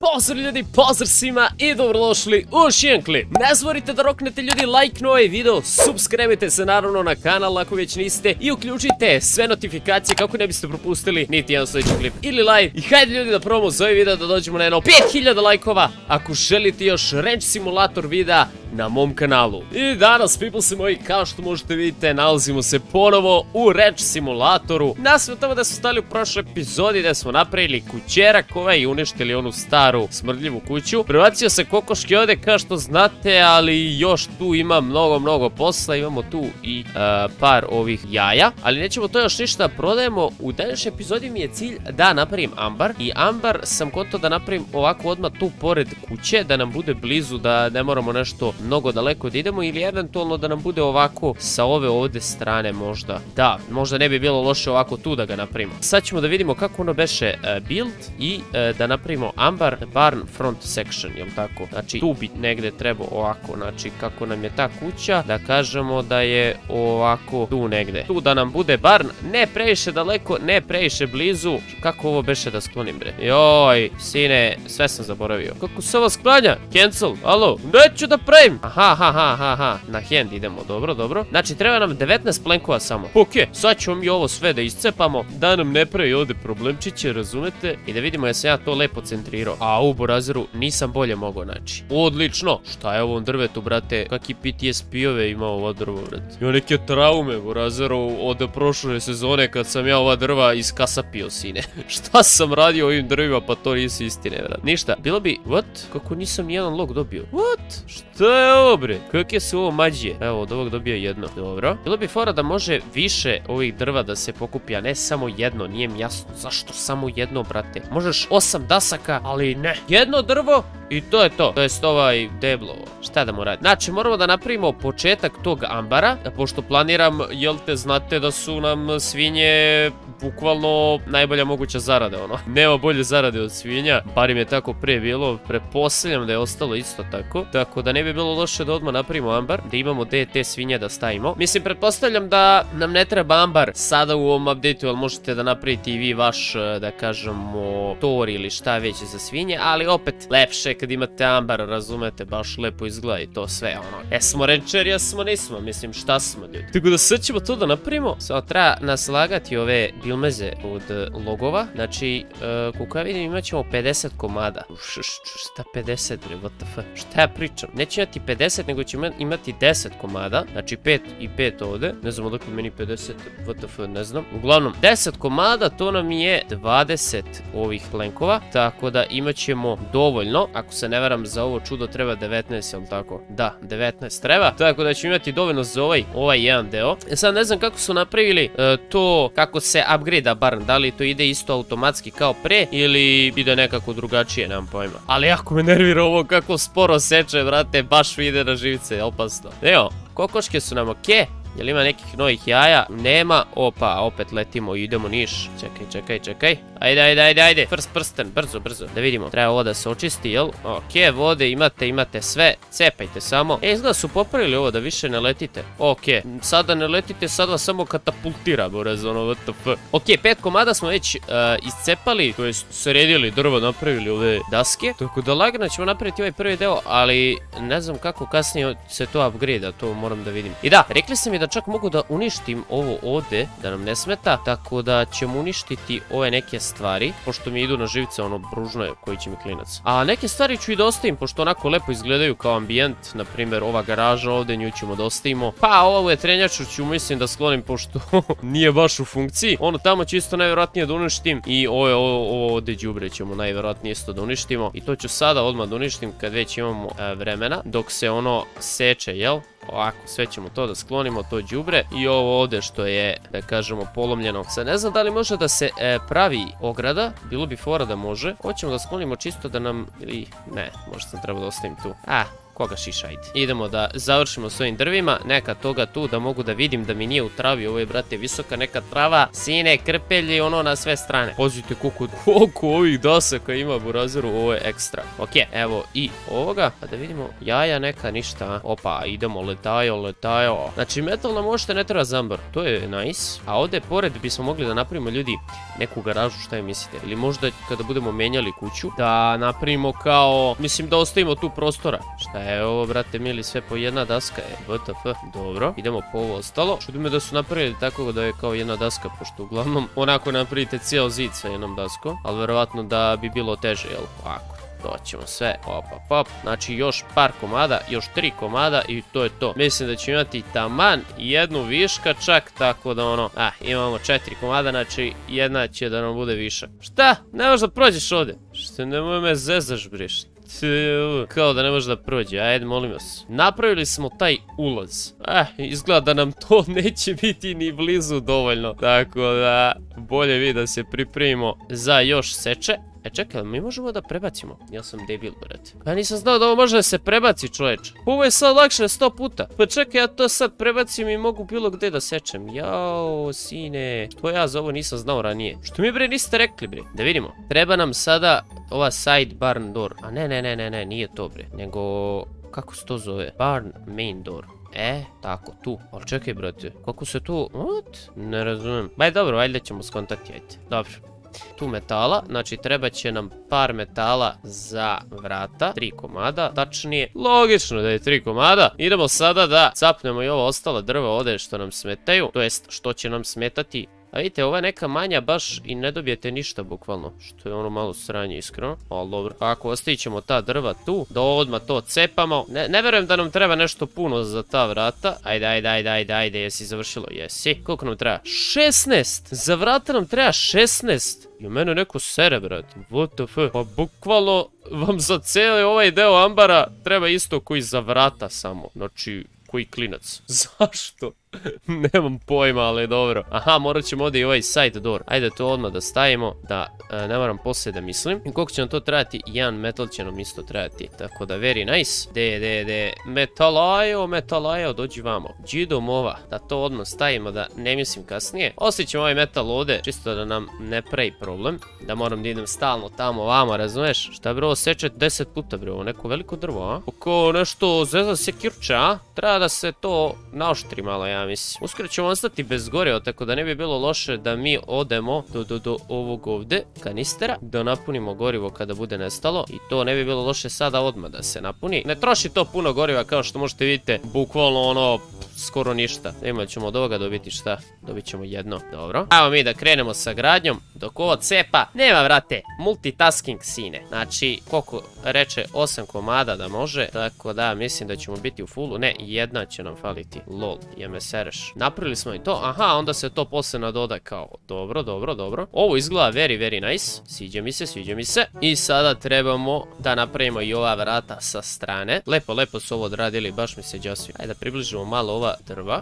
Pozdrav ljudi, pozdrav svima i dobrodošli u još jedan klip. Ne zaboravite da roknete ljudi like na ovaj video, subscribe se naravno na kanal ako već niste i uključite sve notifikacije kako ne biste propustili niti jedan sljedeći klip ili live. I hajde ljudi da probamo za ovaj video da dođemo na jedno 5000 lajkova ako želite još Ranch Simulator videa na mom kanalu. I danas, peoplesi moji, kao što možete vidite, nalazimo se ponovo u Ranch Simulatoru. Nasve tamo da smo stali u prošloj epizodi da smo napravili kućerak i uništili onu staru smrdljivu kuću. Prebacio se kokoški ovdje kao što znate, ali još tu ima mnogo posla. Imamo tu i par ovih jaja, ali nećemo to još ništa prodajemo. U današnjoj epizodi mi je cilj da napravim ambar i ambar sam gotovo da napravim ovako odmah tu pored kuće, da nam bude blizu, da ne moramo nešto mnogo daleko da idemo, ili eventualno da nam bude ovako sa ove ovdje strane možda. Da, možda ne bi bilo loše ovako tu da ga napravimo. Sad ćemo da vidimo kako ono beše build i da napravimo ambar barn front section, jel tako? Znači tu bi negdje trebao ovako, znači kako nam je ta kuća, da kažemo da je ovako tu negdje. Tu da nam bude barn, ne previše daleko, ne previše blizu. Kako ovo beše da sklonim bre? Joj, sine, sve sam zaboravio. Kako se ovo sklanja? Cancel, alo, neću da pravim. Aha, na hand idemo, dobro. Znači treba nam 19 plenkova samo. Ok, sad ćemo mi ovo sve da iscepamo, da nam ne pravi ovdje problemčiće, razumete? I da vidimo jesam ja to lepo centrirao. A u Borazeru nisam bolje mogao naći. Odlično, šta je ovom drvetu, brate? Kakvi PTSP-ove ima ovo drvo, brate? Ima neke traume, Borazeru, od prošle sezone kad sam ja ova drva iskasapio, sine. Šta sam radio ovim drvima, pa to nisu istine, brate. Ništa, bilo bi, what? Kako nisam jedan log dobio? What? Šta je ovo, bre? Kakve su ovo mađije? Evo, od ovog dobio jedno. Dobro. Bilo bi fora da može više ovih drva da se pokupi, a ne samo jedno. Nije mi jasno zašto samo jedno, brate. Možeš 8 dasaka, ali ne. Jedno drvo i to je to. To jest ovaj deblo. Šta da mu radi? Znači, moramo da napravimo početak tog ambara, pošto planiram, jel te znate da su nam svinje bukvalno najbolja moguća zarada, ono. Nema bolje zarade od svinja, bar im je tako prije bilo, pretpostavljam da je ostalo isto tako. Tako da ne bi bilo loše da odmah napravimo ambar, da imamo te svinje da stavimo. Mislim, pretpostavljam da nam ne treba ambar sada u ovom updateu, ali možete da napravite i vi vaš, da kažemo, tor ili šta već za svinje, ali opet lepše kad imate ambar, razumete, baš lepo izgleda i to sve, ono. Jesmo rancheri, jesmo nismo, mislim, šta smo ljudi. Tako da sad ćemo to da napravimo, samo treba naslagati ove bilmeze od logova, znači, koliko ja vidim imat ćemo 50 komada. Šta 50 bre, what the fuck, šta ja pričam? Neće imati 50, nego će imati 10 komada, znači 5 i 5 ovde, ne znam odakle meni 50, what the fuck, ne znam. Uglavnom, 10 komada, to nam je 20 ovih plenkova, tako da imat ćemo dovoljno, ako se ne varam za ovo čudo treba 19, jel tako? Da, 19 treba, tako da ćemo imati dovoljno za ovaj jedan deo. Sad ne znam kako su napravili to, kako se upgrade-a barn, da li to ide isto automatski kao pre ili ide nekako drugačije, nemam pojma. Ali jako me nervira ovo kako sporo seče, brate, baš mi ide na živce, opasno. Evo, kokoške su nam okej. Jel ima nekih novih jaja? Nema. Opa, opet letimo i idemo niš. Čekaj. Ajde. Prsten, brzo. Da vidimo. Treba ovo da se očisti, jel? Okej, vode imate sve. Cepajte samo. Izgleda su popravili ovo da više ne letite. Okej, sada ne letite, sad vas samo katapultira, borez, ono, WTF. Okej, 5 komada smo već iscepali, to jest sredili drvo, napravili ove daske. Tako da lagano ćemo napraviti ovaj prvi deo, ali ne znam kako kasnije se to upgrade-a, to moram da vidim. I da, rekli ste mi da čak mogu da uništim ovo ovde, da nam ne smeta, tako da ćemo uništiti ove neke stvari, pošto mi idu na živce, ono bružno je koji će mi klinac. A neke stvari ću i da ostavim, pošto onako lepo izgledaju kao ambijent, na primjer ova garaža ovde, nju ćemo da ostavimo. Pa ovu vetrenjaču ću mislim da sklonim, pošto nije baš u funkciji. Ono tamo ću isto najvjerojatnije da uništim i ovo ovde đubre ćemo najvjerojatnije isto da uništimo. I to ću sada odmah da uništim kad već imamo vremena, dok se ono seče, jel? Ovako, sve ćemo to da sklonimo, to đubre. I ovo ovde što je, da kažemo, polomljeno. Sad ne znam da li može da se pravi ograda. Bilo bi fora da može. Hoćemo da sklonimo čisto da nam, ili ne, možda sam trebao da ostavim tu. koga šiša, ajde. Idemo da završimo s ovim drvima, neka toga tu da mogu da vidim da mi nije u travi, ovo je brate visoka neka trava, sine, krpelji, ono na sve strane. Pazite koliko ovih dasaka ima burazeru, ovo je ekstra. Ok, evo i ovoga, pa da vidimo, jaja neka ništa, opa, idemo, letajo. Znači metal nam uopšte ne treba zambar, to je nice, a ovde pored bismo mogli da napravimo ljudi neku garažu, šta je mislite, ili možda kada budemo menjali kuću, da napravimo kao, mislim da ostavimo tu prostora. Šta je ovo, brate mili, sve po jedna daska je, WTF, dobro, idemo po ovo ostalo. Čudi me da su napravili tako da je kao jedna daska, pošto uglavnom onako napravite cijel zid sa jednom daskom, ali verovatno da bi bilo teže, jel, ovako. Doćemo sve, op, znači još par komada, još 3 komada i to je to. Mislim da ćemo imati taman jednu viška čak, tako da ono, imamo 4 komada, znači jedna će da nam bude višak. Šta? Ne možeš da prođeš ovde? Šta, nemoj me zezaš, briš. Kao da ne može da prođe, ajde molim vas. Napravili smo taj ulaz. Izgleda da nam to neće biti ni blizu dovoljno. Tako da, bolje vi da se pripremimo za još seče. Čekaj, mi možemo da prebacimo? Ja sam debil, brate. Pa nisam znao da ovo može da se prebaci, čoveč. Ovo je sad lakše 100 puta. Pa čekaj, ja to sad prebacim i mogu bilo gde da sečem. Jao, sine. To ja za ovo nisam znao ranije. Što mi bre niste rekli, bre? Da vidimo. Treba nam sada ova side barn door. A ne, nije to, bre. Nego, kako se to zove? Barn main door. Tako, tu. Ali čekaj, brate. Kako se to... What? Ne razumem. Baj, dobro, valjda ćemo skontati, ajde. Dobro. Tu metala, znači treba će nam par metala za vrata, 3 komada, tačnije, logično da je 3 komada. Idemo sada da capnemo i ovo ostalo drvo ovde što nam smetaju, to jest što će nam smetati. A vidite, ova je neka manja baš i ne dobijete ništa bukvalno, što je ono malo sranje iskreno, ali dobro. Ako ostavit ćemo ta drva tu, da odmah to cepamo. Ne verujem da nam treba nešto puno za ta vrata. Ajde, jesi završilo? Jesi. Koliko nam treba? 16! Za vrata nam treba 16! I u mene neko sere, brate. WTF? Pa bukvalno vam za cijeli ovaj deo ambara treba isto koji za vrata samo. Znači, koji klinac. Zašto? Nemam pojma, ali dobro. Aha, morat ćemo ovdje i ovaj side door. Ajde to odmah da stavimo, da ne moram poslije da mislim. I koliko će nam to trajati? Jedan metal će nam isto trajati. Tako da, very nice. De. Metalajo, dođi vamo. Džidom da to odmah stavimo, da ne mislim kasnije. Ostavit ćemo ovaj metal ovdje, čisto da nam ne pravi problem. Da moram da idem stalno tamo, vamo, razumeš? Šta bro, seče 10 puta, bro, neko veliko drvo, a? Oko nešto zvezda sekirča, a? Treba da se to naoštri malo, ja mislim. Uskoro ćemo ostati bez goriva, tako da ne bi bilo loše da mi odemo do ovog ovde kanistera, da napunimo gorivo kada bude nestalo, i to ne bi bilo loše sada odmah da se napuni. Ne troši to puno goriva, kao što možete vidite, bukvalno ono, skoro ništa. Imat ćemo od ovoga dobiti šta? Dobit ćemo jedno, dobro. Ajmo mi da krenemo sa gradnjom, dok ovo cepa, nema vrate, multitasking sine. Znači, koliko reče, 8 komada da može, tako da mislim da ćemo biti u fullu. Ne, jedna će nam faliti, lol, jeme sereš. Napravili smo i to, aha, onda se to posle nadoda kao, dobro. Ovo izgleda very nice, sviđa mi se. I sada trebamo da napravimo i ova vrata sa strane. Lepo su ovo odradili, baš mi se džasvi. Ajde da približimo malo ova drva.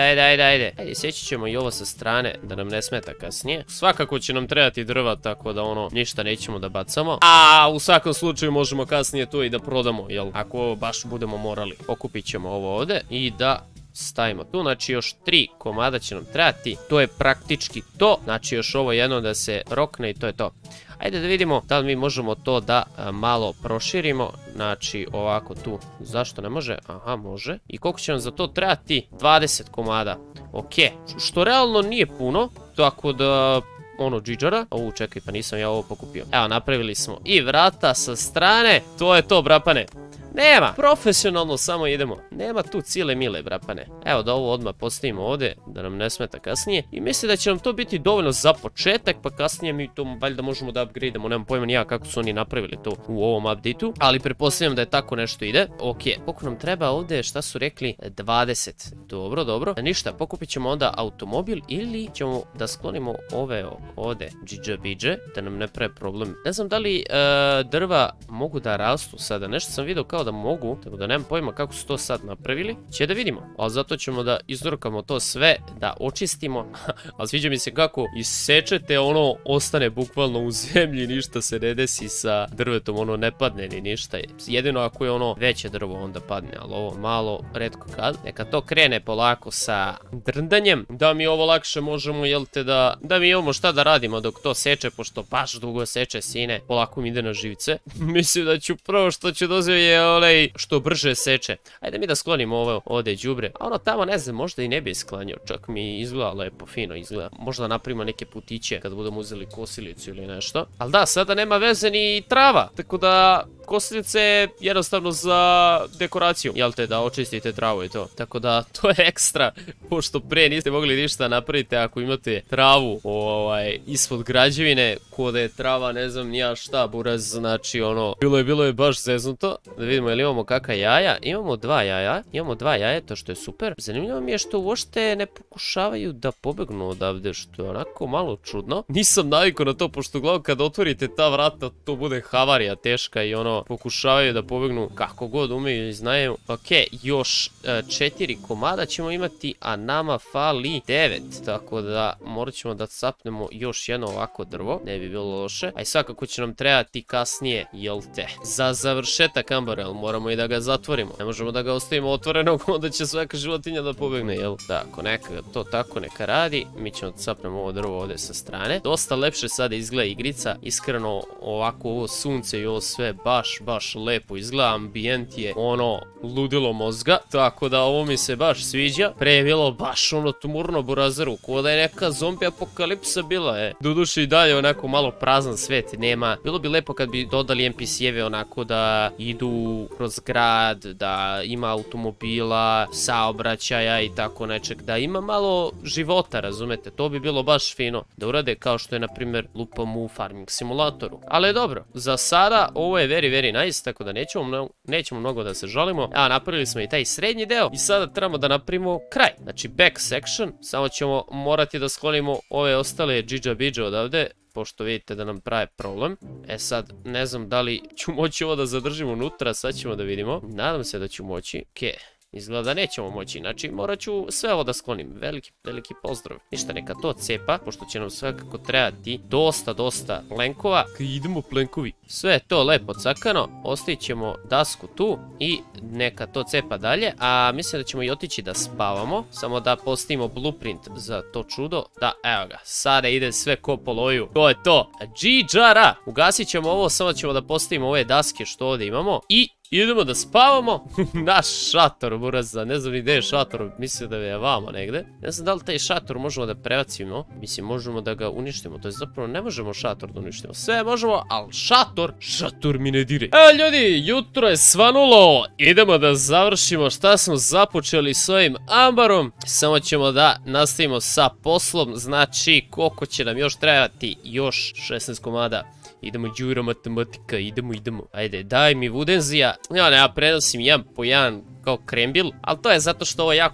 Ajde, sjeći ćemo i ovo sa strane, da nam ne smeta kasnije. Svakako će nam trebati drva, tako da ono, ništa nećemo da bacamo. A u svakom slučaju možemo kasnije to i da prodamo, jel? Ako baš budemo morali. Okupit ćemo ovo ovde i da stavimo tu, znači još 3 komada će nam trebati, to je praktički to, znači još ovo jedno da se rokne i to je to. Ajde da vidimo da li mi možemo to da malo proširimo, znači ovako tu, zašto ne može? Aha, može. I koliko će nam za to trebati? 20 komada, ok, što realno nije puno, tako da... ono džiđara, čekaj, pa nisam ja ovo pokupio. Evo, napravili smo i vrata sa strane, to je to, brapane. Nema, profesionalno samo idemo. Nema tu cijele mile, brapane. Evo da ovo odmah postavimo ovdje, da nam ne smeta kasnije. I mislim da će nam to biti dovoljno za početak, pa kasnije mi to valjda možemo da upgradeamo. Nemam pojma ni ja kako su oni napravili to u ovom updateu, ali pretpostavljam da je tako nešto ide. Ok, koliko nam treba ovdje, šta su rekli? 20. Dobro. Ništa, pokupit ćemo onda automobil ili ćemo da sklonimo ove ovdje džiđe, da nam ne pravi problem. Ne znam da li drva mogu da rastu sada. Nešto sam vidio kao da mogu, tako da nemam pojma kako se to sad napravili, će da vidimo. Ali zato ćemo da izdrkamo to sve, da očistimo. Ali sviđa mi se kako isečete, ono ostane bukvalno u zemlji, ništa se ne desi sa drvetom, ono ne padne ni ništa. Jedino ako je ono veće drvo onda padne, ali ovo malo retko kad. Neka to krene polako sa drndanjem, da mi ovo lakše možemo, jel te, da mi imamo šta da radimo dok to seče, pošto baš dugo seče, sine, polako mi ide na živce. Mislim da ću prvo što ću dozio je onaj što brže seče. Ajde mi da sklonimo ovo ovde đubre. A ono tamo ne znam, možda i ne bi sklanio, čak mi izgleda lepo, fino izgleda. Možda napravimo neke putiće kad budemo uzeli kosilicu ili nešto. Ali da, sada nema veze ni trava, tako da kosilice je jednostavno za dekoraciju, jel te, da očistite travu i to. Tako da to je ekstra, pošto pre niste mogli ništa napraviti ako imate travu ispod građevine, ko da je trava, ne znam nija šta, buraz, znači ono, bilo je baš zeznuto. Da vidimo jel imamo kakva jaja. Imamo dva jaja, to što je super. Zanimljivo mi je što uopšte ne pokušavaju da pobegnu odavde, što je onako malo čudno. Nisam navikao na to, pošto uglavnom kad otvorite ta vrata, to bude havarija teška i ono, pokušavaju da pobegnu kako god umeju i znaju. Ok, još 4 komada ćemo imati, a nama fali 9. Tako da morat ćemo da capnemo još jedno ovako drvo, ne bi bilo loše. A i svakako će nam trebati kasnije, jel te, za završetak ambara, ali moramo i da ga zatvorimo. Ne možemo da ga ostavimo otvorenog, onda će svaka životinja da pobegne, jel? Tako, neka to tako neka radi. Mi ćemo da capnemo ovo drvo ovde sa strane. Dosta lepše sada izgleda igrica. Iskreno, ovako ovo sunce i ovo sve baš lepo izgleda. Ambijent je ono ludilo mozga. Tako da ovo mi se baš sviđa. Pre je bilo baš ono tumurno burazeru, ko da je neka zombi apokalipsa bila, Doduše i dalje onako malo prazan svet, nema. Bilo bi lepo kad bi dodali NPC-eve onako da idu kroz grad, da ima automobila, saobraćaja i tako nečeg, da ima malo života, razumete, to bi bilo baš fino da urade, kao što je na primjer lupam u Farming Simulatoru. Ali dobro, za sada ovo je very nice, tako da nećemo mnogo da se žalimo. Evo, napravili smo i taj srednji deo i sada trebamo da napravimo kraj, znači back section. Samo ćemo morati da sklonimo ove ostale džidža odavde, pošto vidite da nam prave problem. E sad, ne znam da li ću moći ovo da zadržim unutra, sad ćemo da vidimo. Nadam se da ću moći. Okej. Izgleda da nećemo moći, znači morat ću sve ovo da sklonim. Veliki pozdrav. Ništa, neka to cepa, pošto će nam svakako trebati dosta plenkova. Idemo plenkovi. Sve je to lepo cakano, ostavit ćemo dasku tu i neka to cepa dalje. A mislim da ćemo i otići da spavamo, samo da postavimo blueprint za to čudo. Da, evo ga, sada ide sve ko po loju. To je to, džidžara. Ugasit ćemo ovo, samo ćemo da postavimo ove daske što ovdje imamo i idemo da spavamo. Naš šator, buraza, ne znam ni gde je šator, mislim da je vamo negde. Ne znam da li taj šator možemo da prebacimo, mislim možemo da ga uništimo, to je zapravo ne možemo šator da uništimo. Sve možemo, ali šator mi ne dire. Evo ljudi, jutro je svanulo, idemo da završimo šta smo započeli s ovim ambarom. Samo ćemo da nastavimo sa poslom, znači koliko će nam još trebati, još 16 komada. Idemo đura matematika, idemo. Ajde, daj mi vudenzija. Ja prenosim jedan po jedan kao krembil, ali to je zato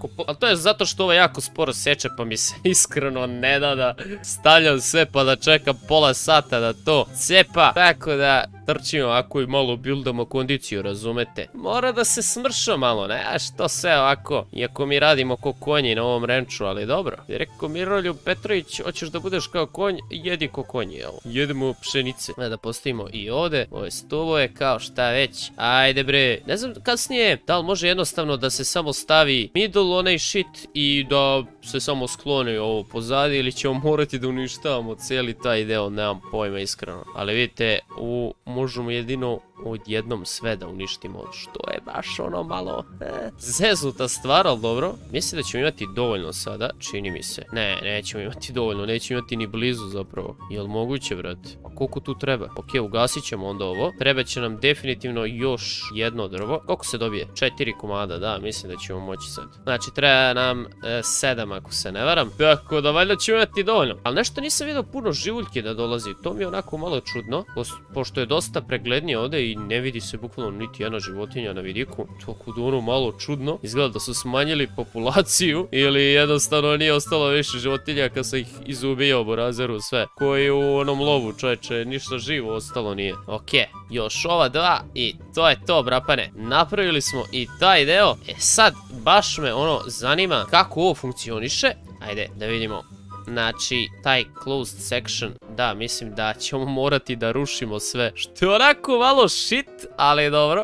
što ovo jako sporo seče, pa mi se iskreno ne da stavljam sve pa da čekam pola sata da to cepa. Tako da trčimo ovako i malo buildamo kondiciju, razumete? Mora da se smrša malo, ne? A što sve ovako? Iako mi radimo ko konji na ovom ranču, ali dobro. I rekao Miroljub Petrović, hoćeš da budeš kao konj, jedi ko konji, evo. Jedemo pšenice. Da postavimo i ovde, ove stolove, kao šta već. Ajde bre, ne znam kasnije, da li može jednostavno da se samo stavi middle onaj shit i da se samo skloni ovo pozadi, ili ćemo morati da uništavamo cijeli taj deo, nemam pojma iskreno. Ali vidite, možemo jedino odjednom sve da uništimo, što je baš ono malo zeznuta stvar, ali dobro. Mislim da ćemo imati dovoljno sada, čini mi se. Ne, nećemo imati dovoljno, nećemo imati ni blizu zapravo. Jel moguće, brate? A koliko tu treba? Ok, ugasit ćemo onda ovo. Treba će nam definitivno još jedno drvo. Koliko se dobije? 4 komada, da, mislim da ćemo moći sad. Znači, treba nam 7 ako se ne varam. Tako da valjda ćemo imati dovoljno. Ali nešto nisam vidio puno živuljki da dolazi. To mi je onako malo čudno, pošto je dosta preglednije ovde i ne vidi se bukvalno niti jedna životinja na vidiku. To kod ono malo čudno. Izgleda da su smanjili populaciju ili jednostavno nije ostalo više životinja kad sam ih izubio u razeru sve. Koji u onom lovu, čovječe, ništa živo ostalo nije. Okej, još ova dva i to je to, brapane. Napravili smo i taj deo. Sad, baš me ono zanima kako ovo funkcioniše. Ajde, da vidimo. Znači, taj closed section, da, mislim da ćemo morati da rušimo sve. Što je onako malo shit, ali dobro.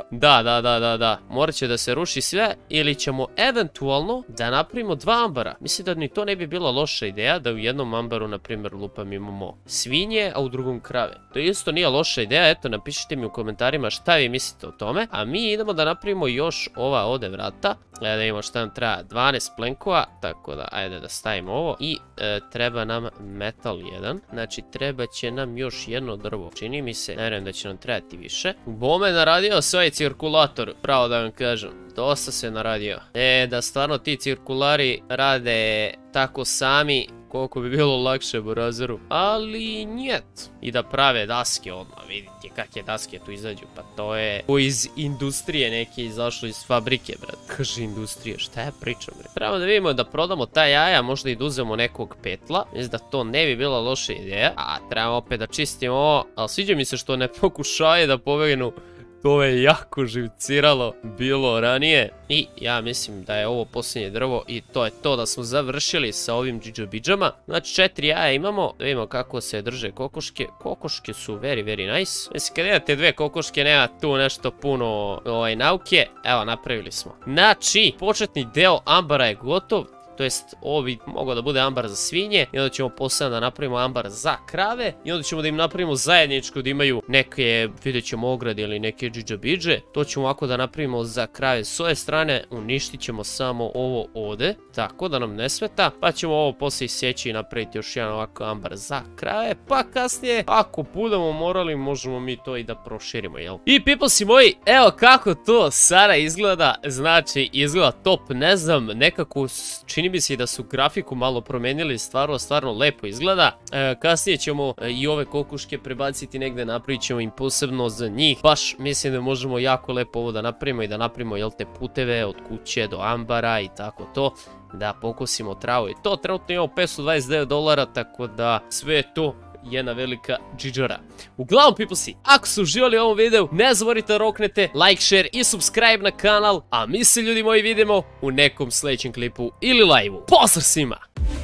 Da. Morat će da se ruši sve ili ćemo eventualno da napravimo dva ambara. Mislim da ni to ne bi bila loša ideja, da u jednom ambaru, na primjer, lupam imamo svinje, a u drugom krave. To isto nije loša ideja, eto, napišite mi u komentarima šta vi mislite o tome. A mi idemo da napravimo još ova ovde vrata. Da vidimo šta nam treba, 12 plenkova, tako da, ajde da stavimo ovo. I treba nam metal jedan, znači treba će nam još jedno drvo. Čini mi se, ne vjerujem da će nam trebati više. Bome naradio se ovaj cirkulator, pravo da vam kažem, dosta se naradio. Da stvarno ti cirkulari rade tako sami, koliko bi bilo lakše u razeru, ali njet. I da prave daske odmah, vidite kakve daske tu izađu, pa to je iz industrije neke izašlo iz fabrike, brat. Kaže industrije, šta ja pričam, brat? Trebamo da vidimo da prodamo ta jaja, možda i da uzemo nekog petla, mislim da to ne bi bila loša ideja, a trebamo opet da čistimo ovo, ali sviđa mi se što ne pokušaju da pobegnu. To je jako živciralo bilo ranije i ja mislim da je ovo posljednje drvo i to je to, da smo završili sa ovim džidžabidžama. Znači 4 jaja imamo, da vidimo kako se drže kokoške. Kokoške su very nice. Mislim kad imate dve kokoške nema tu nešto puno nauke. Evo napravili smo. Znači početni deo ambara je gotov. To jest, ovo bi mogao da bude ambar za svinje i onda ćemo posebno da napravimo ambar za krave i onda ćemo da im napravimo zajedničko da imaju neke, vidjet ćemo ograde ili neke džidžabidže. To ćemo ovako da napravimo za krave s ove strane, uništit ćemo samo ovo ovde, tako da nam ne smeta, pa ćemo ovo poslije isjeći i napraviti još jedan ovako ambar za krave, pa kasnije, ako budemo morali, možemo mi to i da proširimo, jel? I peoplesi moji, evo kako to sada izgleda, znači izgleda top, ne znam, nekako čini mi se da su grafiku malo promenili, stvarno lepo izgleda. Kasnije ćemo i ove kokoške prebaciti negde, napravit ćemo im posebno za njih. Baš mislim da možemo jako lepo ovo da napravimo i da napravimo, jel te, puteve od kuće do ambara i tako to. Da pokosimo travu i to, trenutno imamo $529, tako da sve to jedna velika džiđara. Uglavnom, peoplesi, ako ste uživali u ovom videu, ne zaboravite da roknete like, share i subscribe na kanal, a mi se, ljudi moji, vidimo u nekom sljedećem klipu ili live-u. Pozdrav svima!